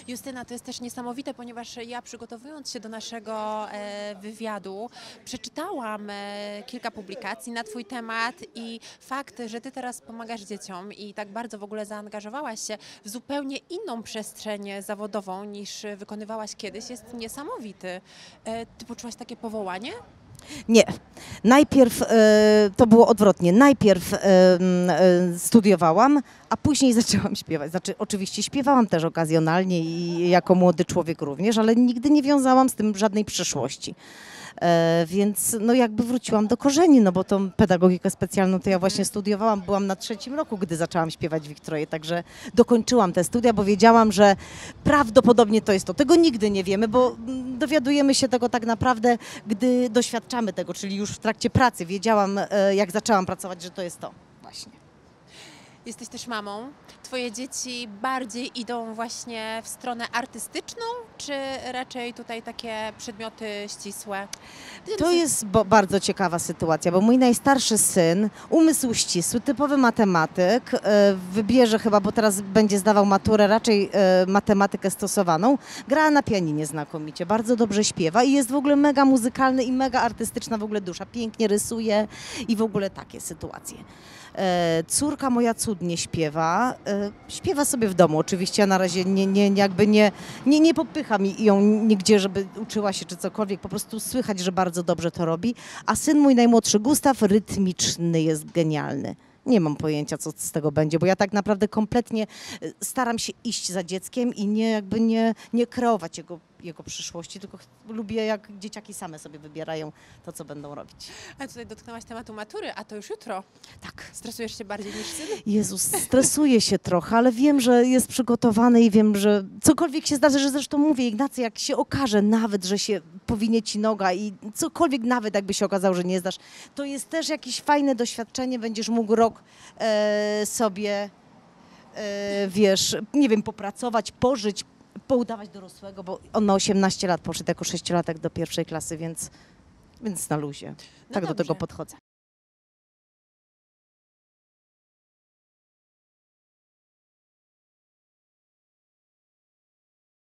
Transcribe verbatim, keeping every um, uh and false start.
Justyna, to jest też niesamowite, ponieważ ja przygotowując się do naszego e, wywiadu, przeczytałam e, kilka publikacji na Twój temat i fakt, że Ty teraz pomagasz dzieciom i tak bardzo w ogóle zaangażowałaś się w zupełnie inną przestrzeń zawodową niż wykonywałaś kiedyś, jest niesamowity. E, ty poczułaś takie powołanie? Nie. Najpierw e, to było odwrotnie. Najpierw e, e, studiowałam, a później zaczęłam śpiewać. Znaczy, oczywiście śpiewałam też okazjonalnie i jako młody człowiek również, ale nigdy nie wiązałam z tym żadnej przyszłości. E, więc no jakby wróciłam do korzeni, no bo tą pedagogikę specjalną to ja właśnie studiowałam, byłam na trzecim roku, gdy zaczęłam śpiewać w Wiktroje, także dokończyłam te studia, bo wiedziałam, że prawdopodobnie to jest to. Tego nigdy nie wiemy, bo mm, dowiadujemy się tego tak naprawdę, gdy doświadczamy tego, czyli już w trakcie pracy wiedziałam, e, jak zaczęłam pracować, że to jest to właśnie. Jesteś też mamą. Twoje dzieci bardziej idą właśnie w stronę artystyczną, czy raczej tutaj takie przedmioty ścisłe? To jest bo, bardzo ciekawa sytuacja, bo mój najstarszy syn, umysł ścisły, typowy matematyk, e, wybierze chyba, bo teraz będzie zdawał maturę, raczej e, matematykę stosowaną, gra na pianinie znakomicie, bardzo dobrze śpiewa i jest w ogóle mega muzykalny i mega artystyczna w ogóle dusza, pięknie rysuje i w ogóle takie sytuacje. E, córka moja cudnie śpiewa, e, śpiewa sobie w domu, oczywiście ja na razie nie, nie, jakby nie, nie, nie popycham ją nigdzie, żeby uczyła się czy cokolwiek, po prostu słychać, że bardzo dobrze to robi, a syn mój najmłodszy Gustaw rytmiczny jest genialny. Nie mam pojęcia, co z tego będzie, bo ja tak naprawdę kompletnie e, staram się iść za dzieckiem i nie, jakby nie, nie kreować jego, jego przyszłości, tylko ch- lubię, jak dzieciaki same sobie wybierają to, co będą robić. A tutaj dotknęłaś tematu matury, a to już jutro. Tak. Stresujesz się bardziej niż syn? Jezus, stresuję się trochę, ale wiem, że jest przygotowany i wiem, że cokolwiek się zdarzy, że zresztą mówię, Ignacy, jak się okaże nawet, że się powinie ci noga i cokolwiek nawet jakby się okazało, że nie zdasz, to jest też jakieś fajne doświadczenie, będziesz mógł rok e, sobie, e, wiesz, nie wiem, popracować, pożyć, poudawać dorosłego, bo on ma osiemnaście lat, poszedł jako sześciolatek do pierwszej klasy, więc, więc na luzie. No Tak do tego dobrze. podchodzę.